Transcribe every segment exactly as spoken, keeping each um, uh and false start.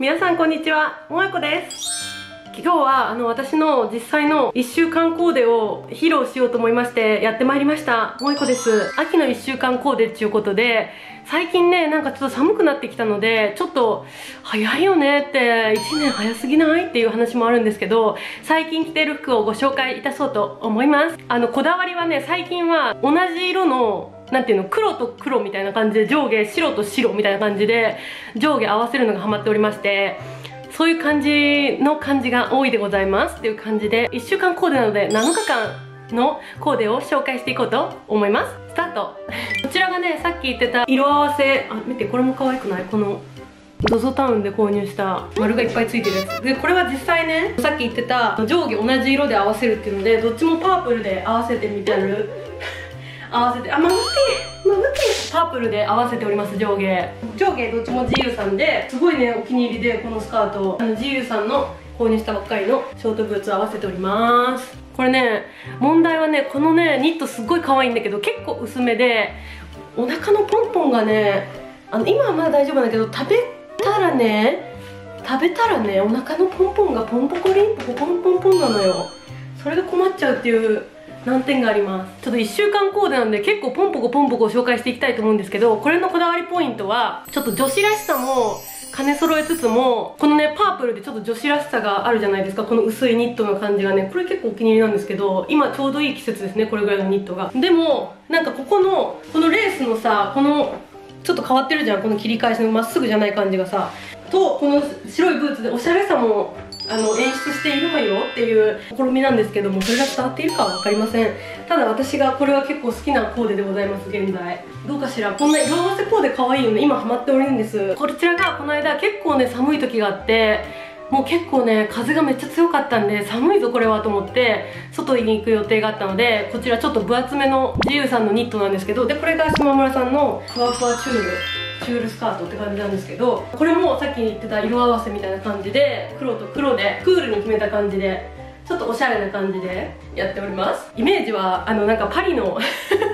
皆さんこんにちは、もえこです。今日はあの私の実際のいっしゅうかんコーデを披露しようと思いましてやってまいりました。もえこです。秋のいっしゅうかんコーデっていうことで、最近ねなんかちょっと寒くなってきたのでちょっと早いよねっていちねん早すぎないっていう話もあるんですけど、最近着てる服をご紹介いたそうと思います。あのこだわりはね、最近は同じ色のなんていうの、黒と黒みたいな感じで、上下白と白みたいな感じで上下合わせるのがハマっておりまして、そういう感じの感じが多いでございますっていう感じで、いっしゅうかんコーデなのでなのかかんのコーデを紹介していこうと思います。スタートこちらがね、さっき言ってた色合わせ、あ、見て、これも可愛くない？この ゾゾ タウンで購入した丸がいっぱいついてるやつで、これは実際ね、さっき言ってた上下同じ色で合わせるっていうので、どっちもパープルで合わせてみてる合わせて、あ、まぶってまぶってパープルで合わせております。上下上下どっちも ジーユー さんで、すごいねお気に入りで、このスカートあの ジーユー さんの購入したばっかりのショートブーツ合わせております。これね、問題はね、このねニットすっごい可愛いんだけど、結構薄めでお腹のポンポンがね、あの今はまだ大丈夫なんだけど、食べたらね食べたらねお腹のポンポンがポンポコリンポコポンポンポンなのよ。それが困っちゃうっていう難点があります。ちょっといっしゅうかんコーデなんで結構ポンポコポンポコを紹介していきたいと思うんですけど、これのこだわりポイントはちょっと女子らしさも兼ね揃えつつも、このねパープルでちょっと女子らしさがあるじゃないですか。この薄いニットの感じがね、これ結構お気に入りなんですけど、今ちょうどいい季節ですね、これぐらいのニットが。でもなんかここのこのレースのさ、このちょっと変わってるじゃん、この切り返しのまっすぐじゃない感じがさと、この白いブーツでおしゃれさもあの演出しているわよっていう試みなんですけども、それが伝わっているかは分かりません。ただ私がこれは結構好きなコーデでございます。現在どうかしら、こんな色合わせコーデ可愛いよね。今ハマっておるんです。こちらがこの間結構ね寒い時があって、もう結構ね風がめっちゃ強かったんで、寒いぞこれはと思って外に行く予定があったので、こちらちょっと分厚めの ジーユー さんのニットなんですけど、でこれが島村さんのふわふわチュールチュールスカートって感じなんですけど、これもさっき言ってた色合わせみたいな感じで、黒と黒でクールに決めた感じで、ちょっとおしゃれな感じでやっております。イメージはあのなんかパリのよく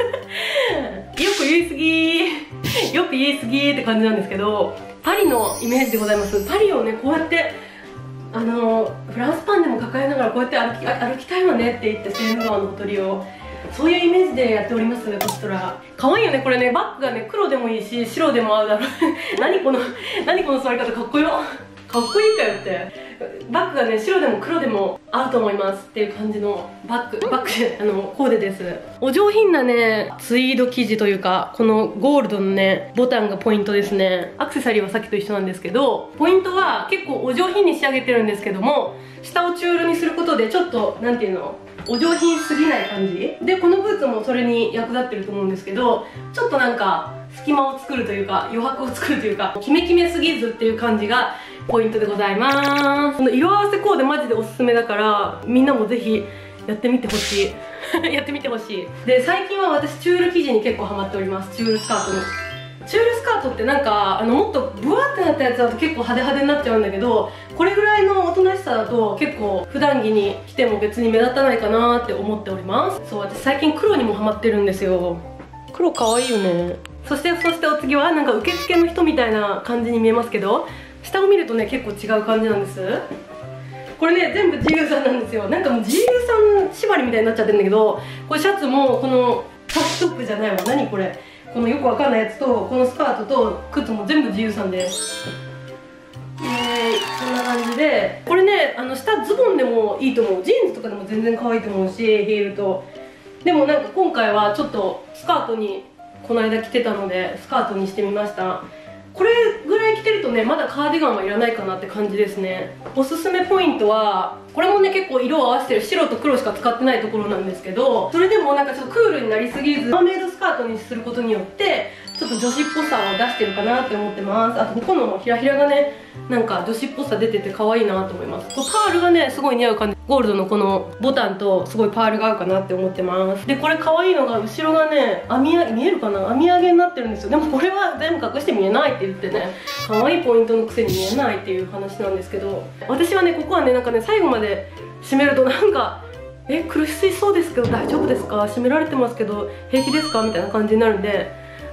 言いすぎよく言いすぎって感じなんですけど、パリのイメージでございます。パリをねこうやってあのフランスパンでも抱えながらこうやって歩き歩きたいわねって言って、セーヌ川のほとりをそういうイメージでやっております。こちら可愛いよね。これねバッグがね黒でもいいし白でも合うだろう何この何この座り方かっこよかっこいいかよって。バッグがね白でも黒でも合うと思いますっていう感じのバッグバッグであのコーデです。お上品なねツイード生地というか、このゴールドのねボタンがポイントですね。アクセサリーはさっきと一緒なんですけど、ポイントは結構お上品に仕上げてるんですけども、下をチュールにすることでちょっとなんていうの、お上品すぎない感じで、このブーツもそれに役立ってると思うんですけど、ちょっとなんか隙間を作るというか余白を作るというか、キメキメすぎずっていう感じがポイントでございます。この色合わせコーデマジでおすすめだから、みんなもぜひやってみてほしいやってみてほしい。で最近は私チュール生地に結構ハマっております。チュールスカートに。チュールスカートってなんかあのもっとブワってなったやつだと結構派手派手になっちゃうんだけど、これぐらいのおとなしさだと結構普段着に着ても別に目立たないかなって思っております。そう、私最近黒にもハマってるんですよ。黒可愛いよね。そしてそしてお次はなんか受付の人みたいな感じに見えますけど、下を見るとね結構違う感じなんです。これね全部 ジーユー さんなんですよ。なんかもう ジーユー さん縛りみたいになっちゃってるんだけど、これシャツもこのタッチトップじゃないわ、何これ、このよくわかんないやつとこのスカートと靴も全部 ジーユー さんです。イエーイ、こんな感じで、これねあの下ズボンでもいいと思う。ジーンズとかでも全然可愛いと思うし、ヒールと。でもなんか今回はちょっとスカートにこの間着てたのでスカートにしてみました。これぐらい着てるとねまだカーディガンはいらないかなって感じですね。おすすめポイントはこれもね結構色を合わせてる白と黒しか使ってないところなんですけど、それでもなんかちょっとクールになりすぎずマーメイドスカートにすることによってちょっと女子っぽさを出してるかなって思ってます。あとここのひらひらがねなんか女子っぽさ出てて可愛いなと思います。こうパールがねすごい似合う感じ、ゴールドのこのボタンとすごいパールが合うかなって思ってます。でこれ可愛いのが後ろがね編み上げ、見えるかな、編み上げになってるんですよ。でもこれは全部隠して見えないって言ってね、可愛いポイントのくせに見えないっていう話なんですけど、私はねここはねなんかね最後まで締めるとなんかえ苦しそうですけど大丈夫ですか、締められてますけど平気ですかみたいな感じになるんで、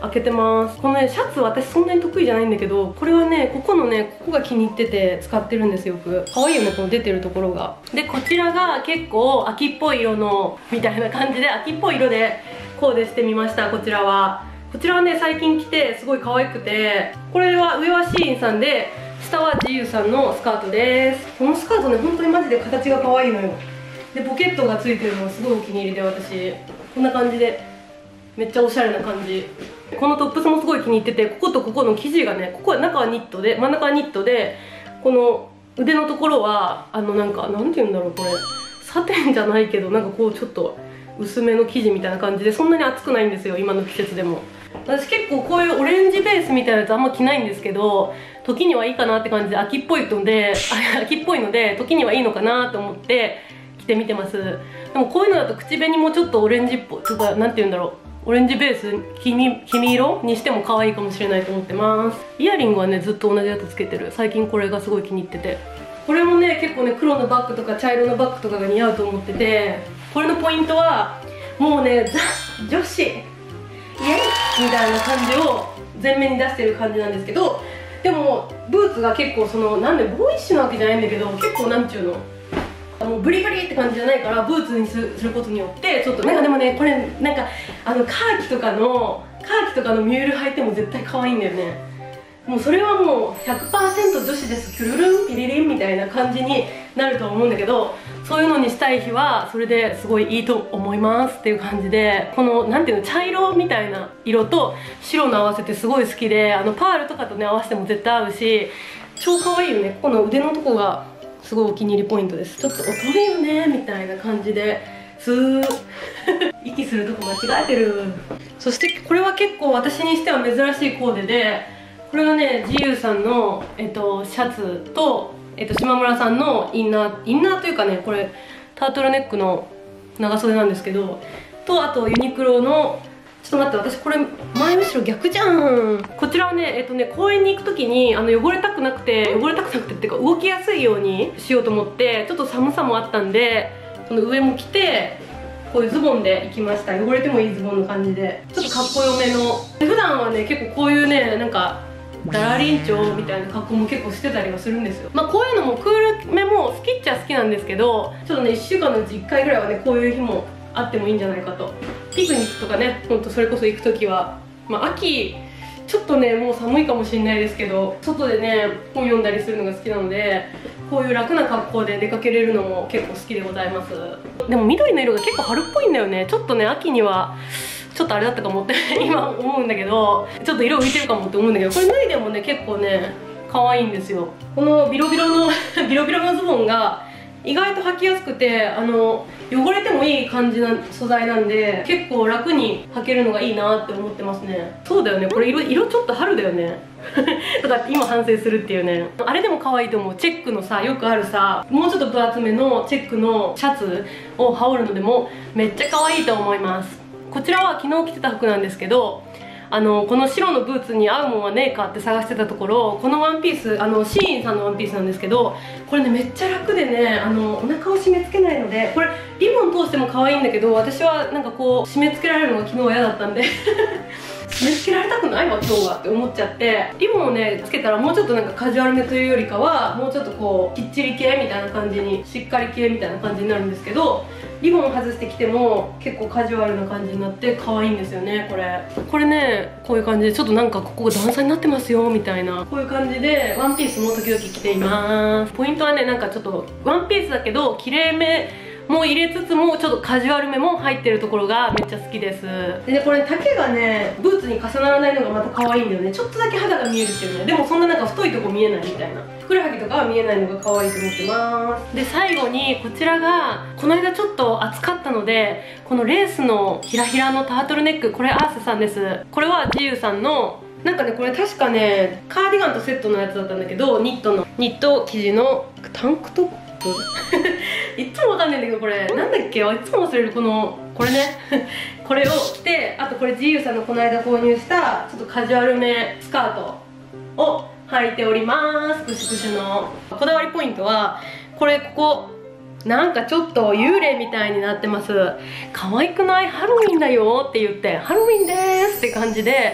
開けてます。このねシャツ私そんなに得意じゃないんだけど、これはねここのねここが気に入ってて使ってるんですよく。可愛いよねこの出てるところが。でこちらが結構秋っぽい色のみたいな感じで、秋っぽい色でコーデしてみました。こちらはこちらはね最近着てすごい可愛くて、これは上はシーインさんで下はジーユーさんのスカートです。このスカートね本当にマジで形が可愛いのよ。でポケットがついてるのがすごいお気に入りで、私こんな感じでめっちゃおしゃれな感じ。このトップスもすごい気に入ってて、こことここの生地がね、ここは中はニットで真ん中はニットで、この腕のところはあのなんかなんて言うんだろう、これサテンじゃないけどなんかこうちょっと薄めの生地みたいな感じで、そんなに暑くないんですよ今の季節でも。私結構こういうオレンジベースみたいなやつあんま着ないんですけど、時にはいいかなって感じで、秋っぽいので秋っぽいので時にはいいのかなと思って着てみてます。でもこういうのだと口紅もちょっとオレンジっぽいとか、なんて言うんだろう、オレンジベース黄身黄身色にしても可愛いかもしれないと思ってます。イヤリングはねずっと同じやつつけてる。最近これがすごい気に入ってて、これもね結構ね黒のバッグとか茶色のバッグとかが似合うと思ってて、これのポイントはもうねザ女子イエイみたいな感じを前面に出してる感じなんですけど、でもブーツが結構そのなんでボーイッシュなわけじゃないんだけど、結構なんちゅうのもうブリブリって感じじゃないから、ブーツにすることによってちょっとなんかでもねこれなんかあのカーキとかのカーキとかのミュール履いても絶対可愛いんだよね。もうそれはもう ひゃくパーセント 女子です、キュルルンピリリンみたいな感じになるとは思うんだけど、そういうのにしたい日はそれですごいいいと思いますっていう感じで、このなんていうの茶色みたいな色と白の合わせてすごい好きで、あのパールとかとね合わせても絶対合うし超可愛いよね。ここの腕のとこがすごいお気に入りポイントです。ちょっと乙女よねみたいな感じでスー息するとこ間違えてる。そしてこれは結構私にしては珍しいコーデで、これはね ジーユー さんの、えっと、シャツと、えっと、島村さんのインナーインナーというかね、これタートルネックの長袖なんですけど、とあとユニクロの、ちょっと待って私これ前後ろ逆じゃん。こちらはねえっとね公園に行く時にあの汚れたくなくて汚れたくなくてっていうか動きやすいようにしようと思って、ちょっと寒さもあったんでこの上も着てこういうズボンで行きました。汚れてもいいズボンの感じでちょっとかっこよめの。普段はね結構こういうねなんかダラリンチョみたいな格好も結構してたりはするんですよ。まあこういうのもクールめも好きっちゃ好きなんですけど、ちょっとねいっしゅうかんのうちいっかいぐらいはねこういう日もあってもいいんじゃないかと。ピクニックとかねほんとそれこそ行く時は、まあ秋ちょっとねもう寒いかもしれないですけど、外でね本読んだりするのが好きなので、こういう楽な格好で出かけれるのも結構好きでございます。でも緑の色が結構春っぽいんだよね。ちょっとね秋にはちょっとあれだったかもって今思うんだけど、ちょっと色浮いてるかもって思うんだけど、これ脱いでもね結構ね可愛いんですよ。このビロビロのビロビロのズボンが意外と履きやすくて、あの汚れてもいい感じな素材なんで結構楽に履けるのがいいなって思ってますね。そうだよね、これ色色ちょっと春だよねとか今反省するっていうね。あれでも可愛いと思う。チェックのさよくあるさもうちょっと分厚めのチェックのシャツを羽織るのでもめっちゃ可愛いと思います。こちらは昨日着てた服なんですけど、あのこの白のブーツに合うもんはねえかって探してたところ、このワンピースあのシーインさんのワンピースなんですけど、これねめっちゃ楽でね、あのお腹を締め付けないので、これリボン通しても可愛いんだけど、私はなんかこう締め付けられるのが昨日は嫌だったんで締め付けられたくないわ今日はって思っちゃって、リボンをねつけたらもうちょっとなんかカジュアルめというよりかはもうちょっとこうきっちり系みたいな感じに、しっかり系みたいな感じになるんですけど、リボンを外してきても結構カジュアルな感じになって可愛いんですよね。これこれねこういう感じでちょっとなんかここが段差になってますよみたいな、こういう感じでワンピースも時々着ています。ポイントはねなんかちょっとワンピースだけど綺麗めも入れつつもちょっとカジュアルめも入ってるところがめっちゃ好きです。でねこれ丈がねブーツに重ならないのがまた可愛いんだよね。ちょっとだけ肌が見えるっていうね。でもそんななんか太いとこ見えないみたいな、ふくらはぎとかは見えないのが可愛いと思ってます。で最後にこちらがこの間ちょっと暑かったので、このレースのひらひらのタートルネック、これアースさんです。これはジーユーさんのなんかねこれ確かねカーディガンとセットのやつだったんだけど、ニットのニット生地のタンクトップいつもわかんないんだけど、これなんだっけ、いつも忘れる。このこれねこれを着て、あとこれ ジーユー さんのこの間購入したちょっとカジュアルめスカートを履いております。クシュクシュのこだわりポイントはこれ、ここなんかちょっと幽霊みたいになってます。可愛くない？ハロウィンだよって言って、ハロウィンでーすって感じで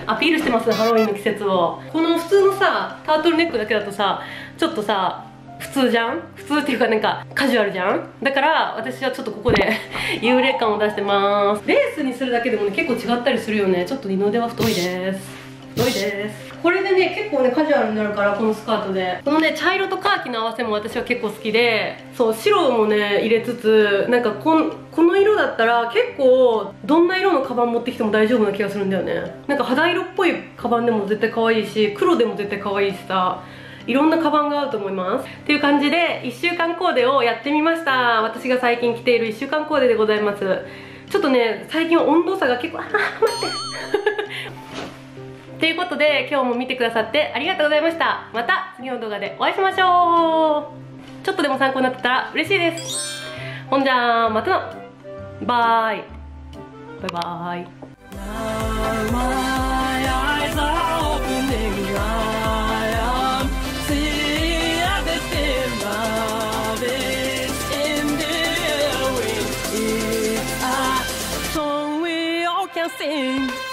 アピールしてます、ハロウィンの季節を。この普通のさタートルネックだけだとさ、ちょっとさ普通じゃん、普通っていうかなんかカジュアルじゃん。だから私はちょっとここで幽霊感を出してます。レースにするだけでもね結構違ったりするよね。ちょっと二の腕は太いです、太いです。これでね結構ねカジュアルになるから、このスカートで。このね茶色とカーキの合わせも私は結構好きで、そう白もね入れつつ、なんかこんこの色だったら結構どんな色のカバン持ってきても大丈夫な気がするんだよね。なんか肌色っぽいカバンでも絶対可愛いし、黒でも絶対可愛いしさ、いろんなカバンが合うと思いますっていう感じで、いっしゅうかんコーデをやってみました。私が最近着ているいっしゅうかんコーデでございます。ちょっとね最近温度差が結構あー待ってということで今日も見てくださってありがとうございました。また次の動画でお会いしましょう。ちょっとでも参考になってたら嬉しいです。ほんじゃまたのバイバイバイ。Sing